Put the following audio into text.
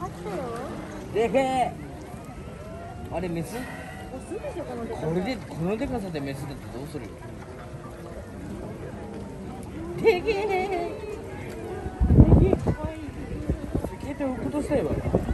あったよ。 でけえ。あれメス？ オスでしょこのでかさ。 これでこのでかさでメスだってどうするよ。でけえ。でけえ。可愛い。スケート浮くとしたいわ。